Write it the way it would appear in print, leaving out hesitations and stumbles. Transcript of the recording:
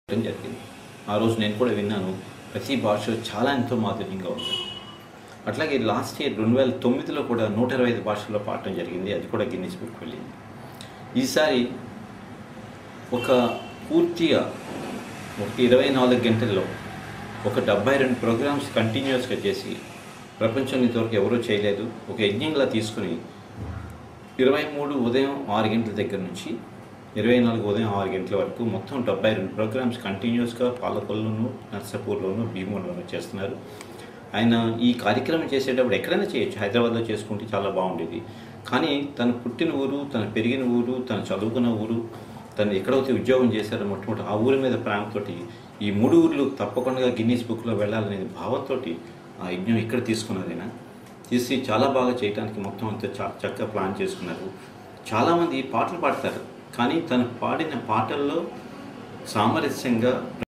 జరిగింది. ఆ రోజు నేను కూడా విన్నాను. ప్రతి భాష చాలా ఎంతో మాధుర్యంగా ఉంది. అట్లాగే లాస్ట్ ఇయర్ 2009లో కూడా 125 భాషల్లో పాడటం జరిగింది. అది కూడా గిన్నిస్ బుక్ వెళ్ళింది. ఈసారి ఒక పూర్తిగా 24 గంటల్లో ఒక 72 ప్రోగ్రామ్స్ కంటిన్యూస్గా చేసి ప్రపంచంలో ఇంతవరకు ఎవరూ చేయలేదు. ఒక యజ్ఞంలా తీసుకుని 23 ఉదయం 6 గంటల దగ్గర నుంచి 24 ఉదయం 6 గంటల వరకు మొత్తం 72 ప్రోగ్రామ్స్ కంటిన్యూస్గా పాలకొల్లును, నర్సాపూర్లోను, భీములోను చేస్తున్నారు. ఆయన ఈ కార్యక్రమం చేసేటప్పుడు ఎక్కడైనా చేయొచ్చు, హైదరాబాద్లో చేసుకుంటే చాలా బాగుండేది. కానీ తను పుట్టిన ఊరు, తను పెరిగిన ఊరు, తను చదువుకున్న ఊరు, తను ఎక్కడైతే ఉద్యోగం చేశారో మొట్టమొదటి ఆ ఊరి మీద ప్రేమతోటి ఈ 3 ఊర్లు తప్పకుండా గిన్నీస్ బుక్లో వెళ్ళాలనే భావంతో ఆ యజ్ఞం ఇక్కడ తీసుకున్నారు. ఆయన తీసి చాలా బాగా చేయడానికి మొత్తం అంతా చక్కగా ప్లాన్ చేసుకున్నారు. చాలామంది పాటలు పాడతారు, కానీ తను పాడిన పాటల్లో సామరస్యంగా